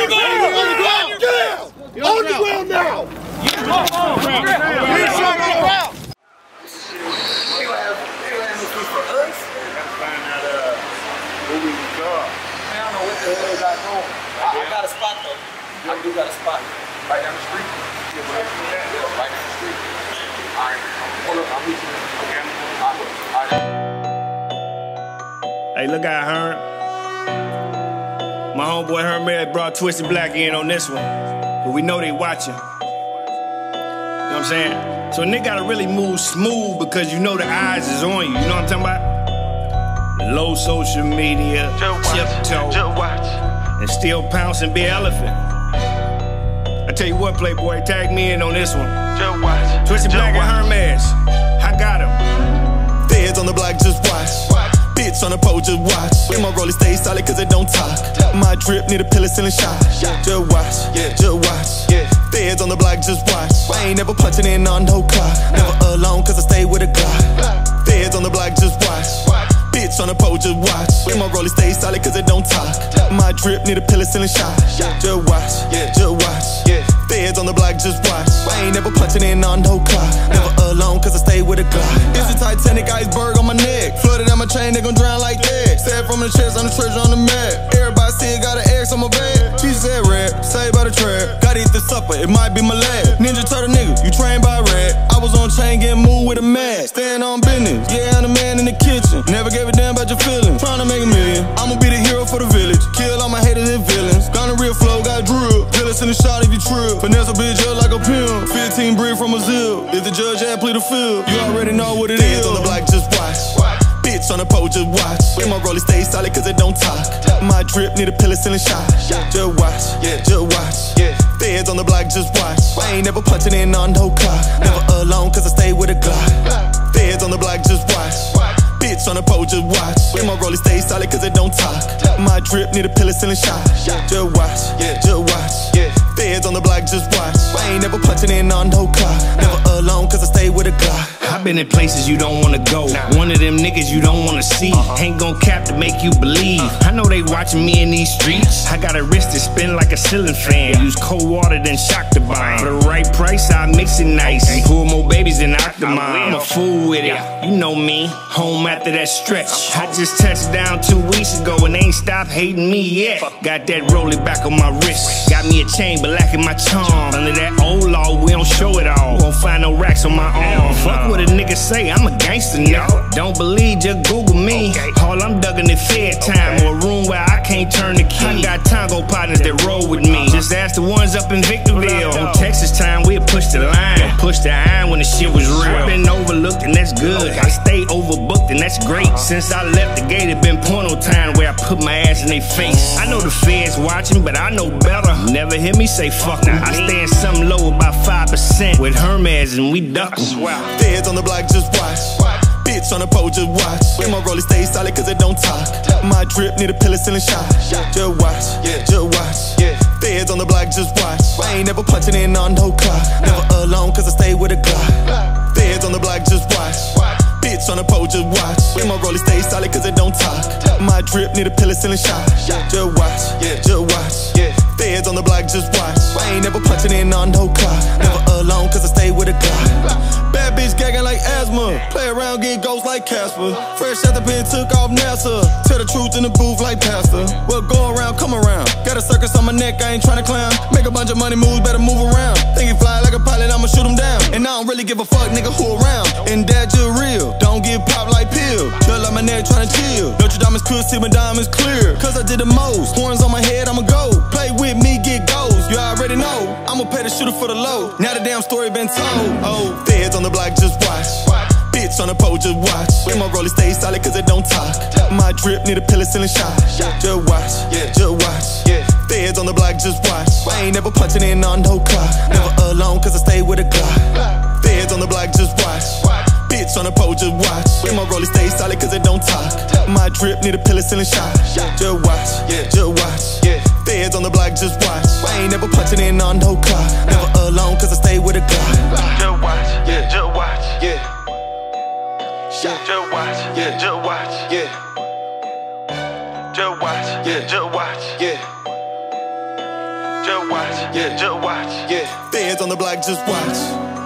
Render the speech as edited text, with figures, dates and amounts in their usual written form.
On the ground now! I got a spot though. I do got a spot. Right down the street. Right down the street. Alright. Hold up, I'll meet you. Hey, look out, Herm. My homeboy Hermez brought Twisted Black in on this one. But we know they watching. You know what I'm saying? So a nigga gotta really move smooth because you know the eyes is on you. You know what I'm talking about? Low social media, tiptoe, and still pounce and be elephant. I tell you what, Playboy, tag me in on this one. Twisted Black and Hermez, I got him. Feds on the block, just watch. Bitch on the pole, just watch. In my rollie stay solid cause it don't talk. My drip need a penicillin shot. Just watch, just watch. Feds on the block, just watch. I ain't never punching in on no clock. Never alone cause I stay with a Glock. Feds on the block, just watch. Bitch on the pole, just watch. In my rollie stay solid cause it don't talk. My drip need a penicillin shot. Just watch, just watch. Feds on the block, just watch. I ain't never punching in on no clock. Never alone cause I stay with a Glock. It's a Titanic iceberg on my neck. Flooded on my chain, they gon' drown like that. Said from the chest on the treasure on the map. Everybody see it, got an X on my bed. She said red, saved by the trap. Gotta eat the supper, it might be my last. Ninja Turtle nigga, you trained by red. I was on chain getting moved with a mask. Staying on business, yeah, I'm the man in the kitchen. Never gave a damn about your feelings. Tryna make a million, I'ma be the hero for the village. Kill all my haters and villains. Gonna real flow, got drill. Kill us in the shot if you trill. Finesse a bitch up like a pimp. 15 breed from a zip. If the judge had plead the field, you already know what it is. On the block, just watch. Bitch on the pole, just watch. In my rollie stay solid cause it don't talk. My drip need a penicillin shot. Just watch, just watch. Feds on the block, just watch. I ain't never punching in on no clock. Never alone cause I stay with a Glock. Feds on the block, just watch. Bitch on the pole, just watch. In my rollie stay solid cause it don't talk. My drip need a penicillin shot. Just watch, just watch. Feds on the block, just watch. I ain't never punching in on no clock. Never alone cause I stay with a Glock. I've been in places you don't wanna go. One of them niggas you don't wanna see. Ain't gon' cap to make you believe. I know they watching me in these streets. I got a wrist that spin like a ceiling fan. Use cold water then shock the bomb. For the right price I mix it nice. Pull more babies than Octomom. I'm a fool with it, you know me. Home after that stretch. I just touched down 2 weeks ago and they ain't stopped hating me yet. Got that rolling back on my wrist. Got me a chain but lacking my charm. Under that old law we don't show it all. Won't find no racks on my arm. Fuck what a nigga say, I'm a gangster nigga. Don't believe, just Google me. All I'm dugging is Fed time or a room where I can't turn the key. I got tango partners that roll with me. Just ask the ones up in Victorville. On Texas time, we'll push the line. Push the iron when the shit was real. Been overlooked and that's good. I stay overbooked and that's great. Since I left the gate, it been porno time where I put my ass in their face. I know the feds watching, but I know better. Never hear me say fuck them. I stand something low about 5% with Hermez and we duckin'. Feds on the block, just watch. Bitch on the pole, just watch. In my rollie stay solid cause it don't talk. My drip need a penicillin shot. Just watch, just watch. Feds on the block, just watch. I ain't never punching in on no clock. Never alone cause I stay with a Glock. Feds on the block, just watch. Bitch on the pole, just watch. In my rollie stay solid cause it don't talk. My drip need a penicillin shot. Just watch, just watch. Feds on the block, just watch. I ain't never punching in on no clock. Never alone cause I stay with a Glock. Bad bitch gagging like asthma. Play around, get ghosts like Casper. Fresh out the pen, took off NASA. Tell the truth in the booth like Pastor. Well, go around, come around. Got a circus on my neck, I ain't tryna clown. Make a bunch of money moves, better move around. Think he fly like a pilot, I'ma shoot him down. And I don't really give a fuck, nigga, who around. And that just real, don't get popped like pill. Chill on my neck, tryna chill. Notre Dame is cool, see my diamonds clear. Cause I did the most, horns on my head, I'ma go. Play with me, get goals, you already know. I'ma pay the shooter for the low. Now the damn story been told. Oh, feds on the block, just watch. Bitch on the pole, just watch. In my rollie stay solid cause it don't talk. My drip need a penicillin shot. Just watch, just watch. Feds on the block, just watch. I ain't never punching in on no clock. Never alone cause I stay with a Glock. Feds on the block, just watch. Bitch on the pole, just watch. In my rollie stay solid cause it don't talk. My drip need a penicillin shot. Just watch, just watch. Feds on the block, just watch. I ain't never punching in on no clock. Never alone cause I stay with a Glock. Just watch, just watch, just watch, just watch, just watch, just watch, yeah, just watch, yeah. Feds on the block, just watch.